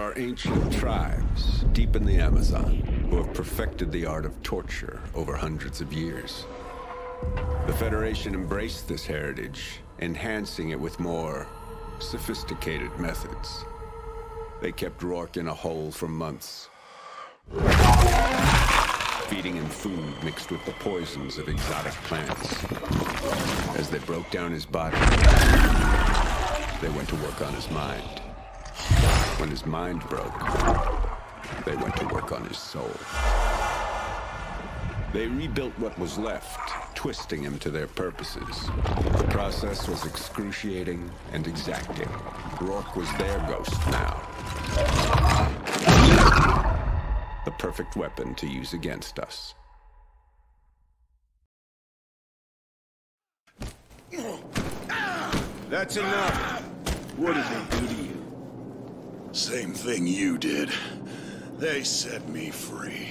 are ancient tribes deep in the Amazon who have perfected the art of torture over hundreds of years. The Federation embraced this heritage, enhancing it with more sophisticated methods. They kept Rourke in a hole for months, feeding him food mixed with the poisons of exotic plants. As they broke down his body, they went to work on his mind. When his mind broke, they went to work on his soul. They rebuilt what was left, twisting him to their purposes. The process was excruciating and exacting. Rourke was their ghost now. The perfect weapon to use against us. That's enough. What did they do to you? Same thing you did. They set me free.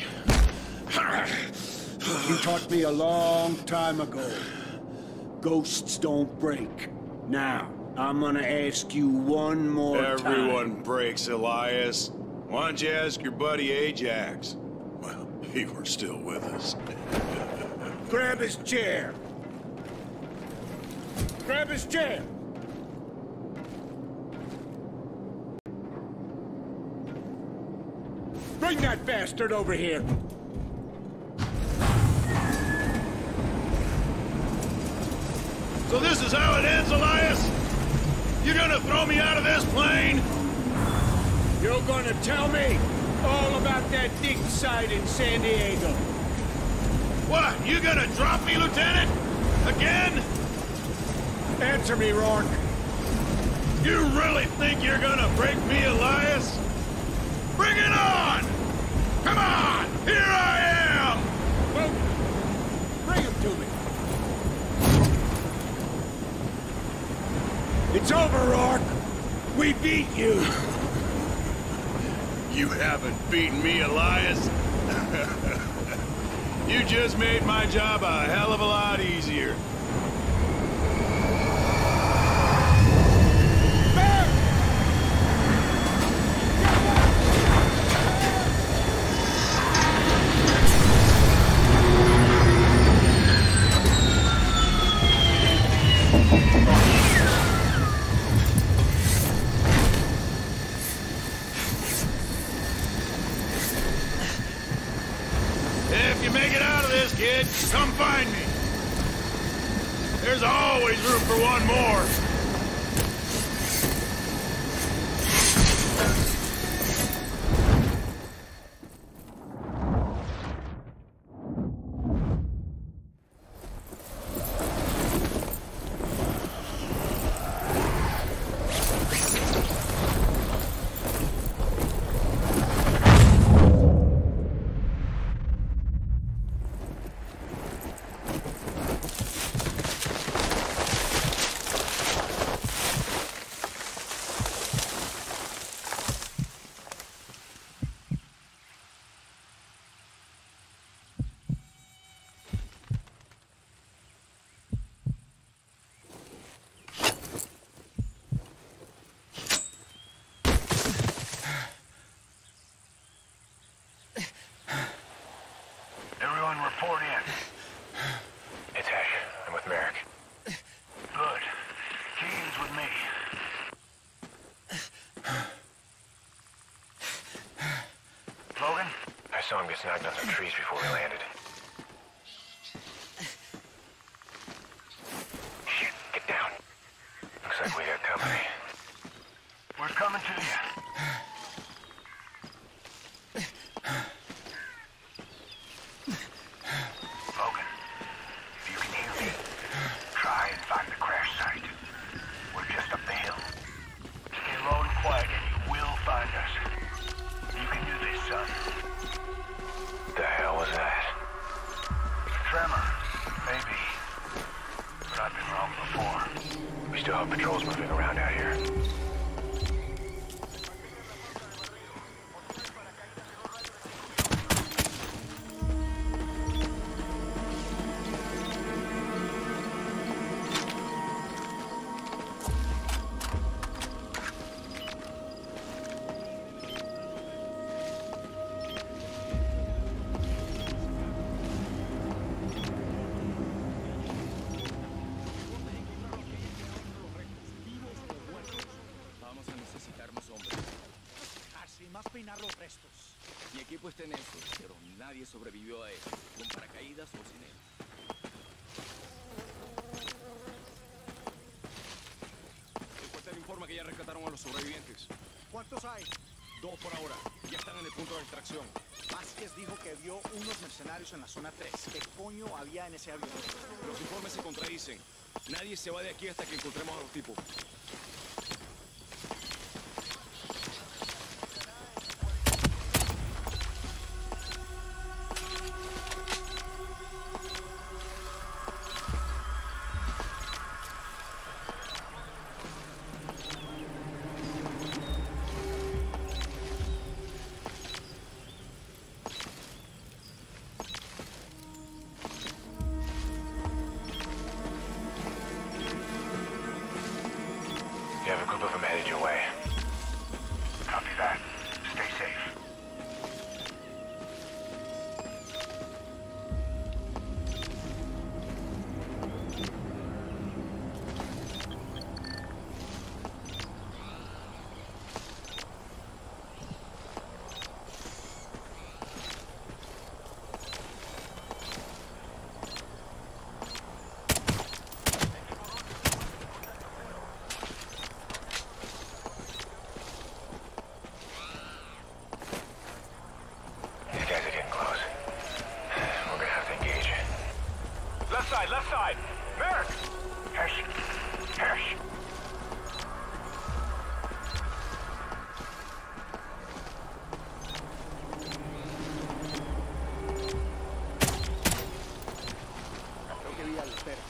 You taught me a long time ago. Ghosts don't break. Now, I'm gonna ask you one more time. Everyone breaks, Elias. Why don't you ask your buddy Ajax? Well, he were still with us. Grab his chair. Grab his chair. Bring that bastard over here. So this is how it ends, Elias? You gonna throw me out of this plane? You're gonna tell me all about that dig site in San Diego. What? You gonna drop me, Lieutenant? Again? Answer me, Rourke. You really think you're gonna break me, Elias? Bring it on! Come on! Here I am! Well, bring him to me. It's over, Rourke. We beat you. You haven't beaten me, Elias. You just made my job a hell of a lot easier. If you make it out of this, kid, come find me. There's always room for one more. Report in. It's Ash. I'm with Merrick. Good. Keegan's with me. Logan? I saw him get snagged on some trees before we landed. Shit, get down. Looks like we got company. We're coming to you. Still have patrols moving around out here. experta en eso, pero nadie sobrevivió a él, con paracaídas o sin él. El cuartel informa que ya rescataron a los sobrevivientes. ¿Cuántos hay? 2 por ahora. Ya están en el punto de extracción. Vázquez dijo que vio unos mercenarios en la zona 3. ¿Qué coño había en ese avión? Los informes se contradicen. Nadie se va de aquí hasta que encontremos a los tipos. You have a group of them headed your way. Copy that. Stay safe. Left side! Merrick! Hirsch! Hirsch! Creo que vi al cerca.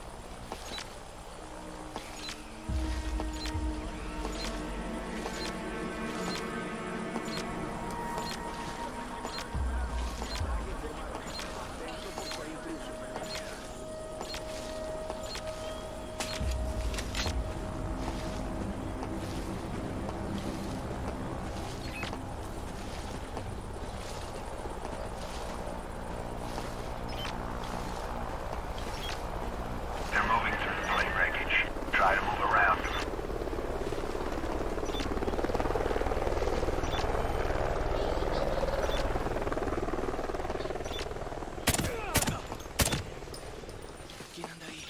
They're moving through the plane wreckage. Try to move around. ¿Quién anda ahí?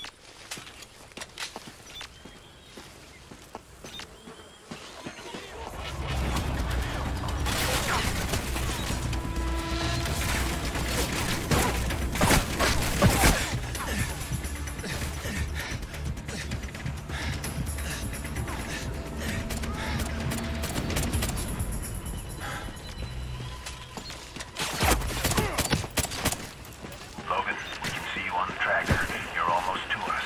Logan, we can see you on the tracker. You're almost to us.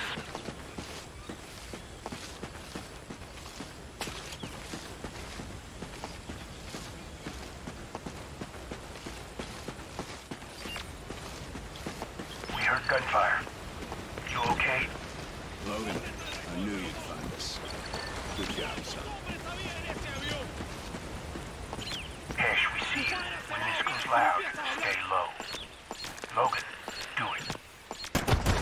We heard gunfire. You okay? Logan, I knew you'd find us. Good job, son. Ash, we see you. When this goes loud, stay low. Logan, do it.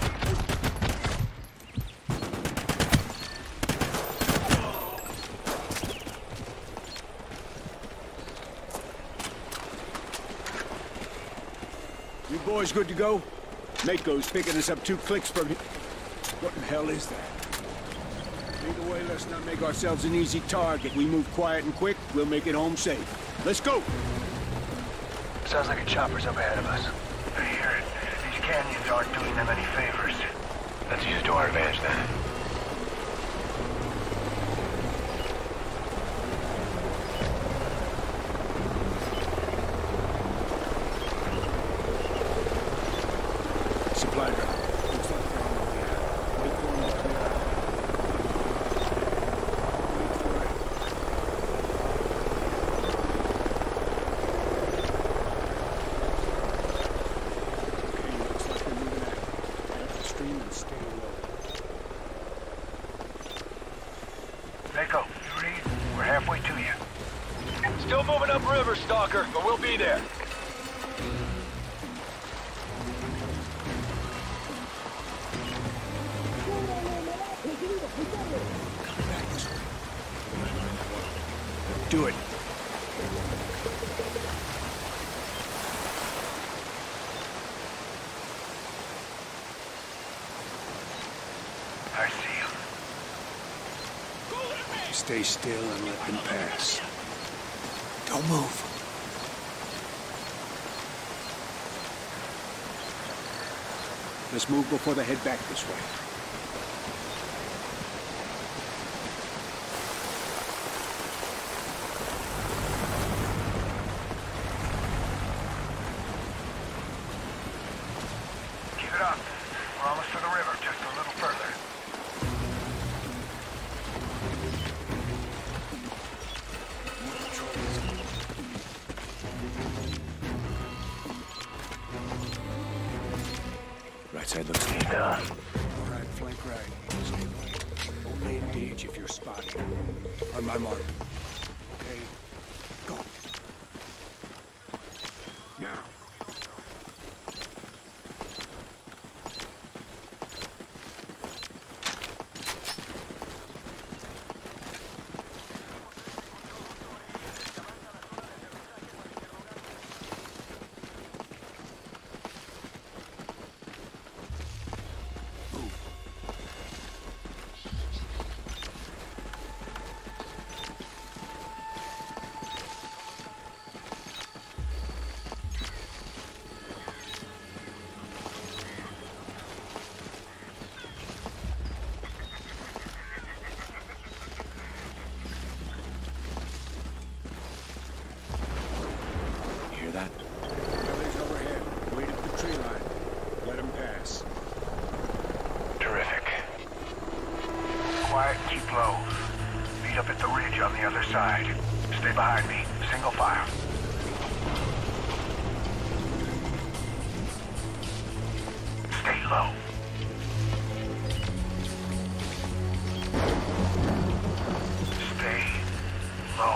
You boys good to go? Mako's picking us up 2 clicks from here. What the hell is that? Either way, let's not make ourselves an easy target. We move quiet and quick, we'll make it home safe. Let's go! Sounds like a chopper's up ahead of us. I hear it. These canyons aren't doing them any favors. Let's use it to our advantage then. Supply drop. Looks like they're on the way out. Wait for them to clear out. Wait for it. Okay, looks like they're moving out. Head up the stream and stay low. Mako, you read? We're halfway to you. Still moving upriver, Stalker, but we'll be there. Do it. I see him. Stay still and let them pass. Don't move. Let's move before they head back this way. Keep it up. We're almost to the river, just a little further. Right side looks clear. Done. All right, flank right. Stay right. Only engage if you're spotted. On my mark. Okay, go. Now. That? Rally's overhead. Wait at the tree line. Let them pass. Terrific. Quiet, keep low. Meet up at the ridge on the other side. Stay behind me. Single file. Stay low. Stay low.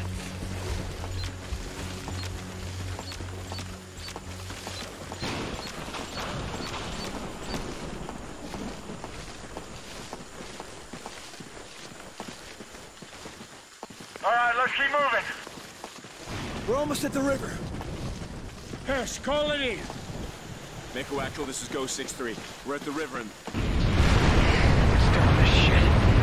All right, let's keep moving. We're almost at the river. Hess, call it in. Mako Actual, this is Go 6-3. We're at the river and... What's doing this shit?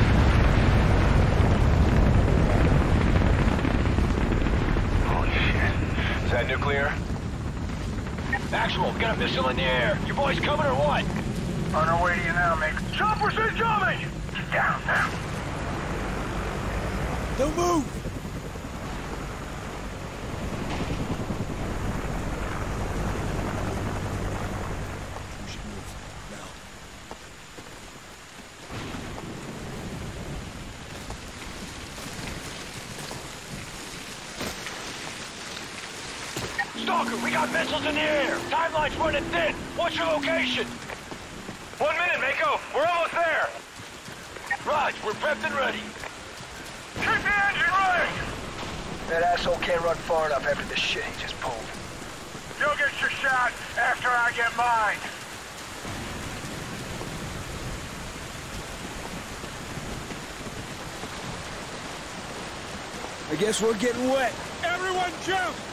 Holy shit. Is that nuclear? Actual, get a missile in the air. You boys coming or what? On our way to you now, Mick. Choppers incoming! Get down now. Don't move! We should move. Now. Stalker, we got missiles in the air. Timeline's running thin. What's your location? 1 minute, Mako. We're almost there. Raj, we're prepped and ready. Keep the engine running! That asshole can't run far enough after the shit he just pulled. You'll get your shot after I get mine. I guess we're getting wet. Everyone jump!